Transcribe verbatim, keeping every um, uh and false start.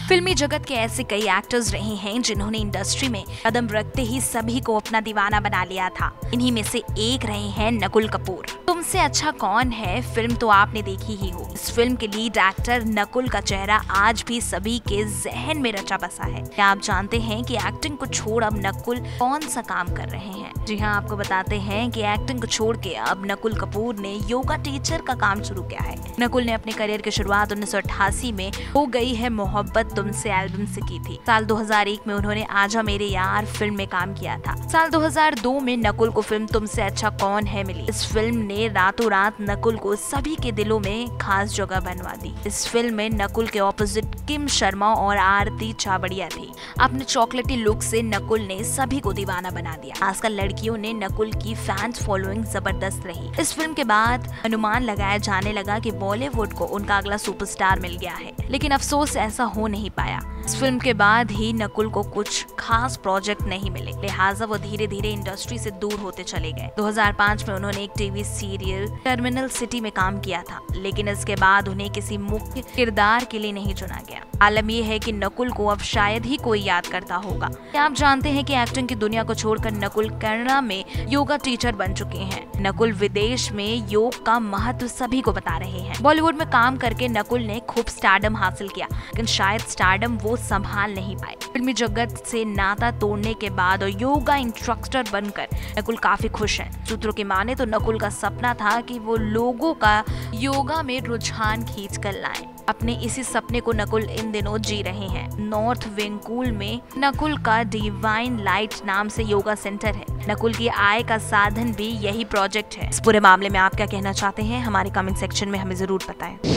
फिल्मी जगत के ऐसे कई एक्टर्स रहे हैं जिन्होंने इंडस्ट्री में कदम रखते ही सभी को अपना दीवाना बना लिया था। इन्हीं में से एक रहे हैं नकुल कपूर। तुमसे अच्छा कौन है फिल्म तो आपने देखी ही हो। इस फिल्म के लीड एक्टर नकुल का चेहरा आज भी सभी के जहन में रचा बसा है। क्या आप जानते हैं कि एक्टिंग को छोड़ अब नकुल कौन सा काम कर रहे हैं? जी हाँ, आपको बताते हैं कि एक्टिंग को छोड़ के अब नकुल कपूर ने योगा टीचर का काम शुरू किया है। नकुल ने अपने करियर की शुरुआत उन्नीस सौ अट्ठासी में हो गई है मोहब्बत तुमसे एल्बम से की थी। साल दो हज़ार एक में उन्होंने आजा मेरे यार फिल्म में काम किया था। साल दो हज़ार दो में नकुल को फिल्म तुमसे अच्छा कौन है मिली। इस फिल्म ने रातों रात नकुल को सभी के दिलों में खास जगह बनवा दी। इस फिल्म में नकुल के ऑपोजिट किम शर्मा और आरती छाबड़िया थी। अपने चॉकलेटी लुक से नकुल ने सभी को दीवाना बना दिया। आजकल लड़कियों ने नकुल की फैंस फॉलोइंग जबरदस्त रही। इस फिल्म के बाद अनुमान लगाया जाने लगा कि बॉलीवुड को उनका अगला सुपरस्टार मिल गया है, लेकिन अफसोस ऐसा हो नहीं पाया। इस फिल्म के बाद ही नकुल को कुछ खास प्रोजेक्ट नहीं मिले, लिहाजा वो धीरे धीरे इंडस्ट्री से दूर होते चले गए। दो हज़ार पाँच में उन्होंने एक टीवी सीरियल टर्मिनल सिटी में काम किया था, लेकिन इसके बाद उन्हें किसी मुख्य किरदार के लिए नहीं चुना गया। आलम यह है कि नकुल को अब शायद ही कोई याद करता होगा। क्या आप जानते हैं कि एक्टिंग की दुनिया को छोड़कर नकुल कनाडा में योगा टीचर बन चुके हैं। नकुल विदेश में योग का महत्व सभी को बता रहे हैं। बॉलीवुड में काम करके नकुल ने खूब स्टारडम हासिल किया, लेकिन शायद स्टारडम वो संभाल नहीं पाए। फिल्मी जगत से नाता तोड़ने के बाद और योगा इंस्ट्रक्टर बनकर नकुल काफी खुश हैं। सूत्रों की माने तो नकुल का सपना था कि वो लोगों का योगा में रुझान खींच कर लाएं। अपने इसी सपने को नकुल इन दिनों जी रहे हैं। नॉर्थ वेंकूल में नकुल का डिवाइन लाइट नाम से योगा सेंटर है। नकुल की आय का साधन भी यही प्रोजेक्ट है। इस पूरे मामले में आप क्या कहना चाहते हैं? हमारे कमेंट सेक्शन में हमें जरूर बताएं।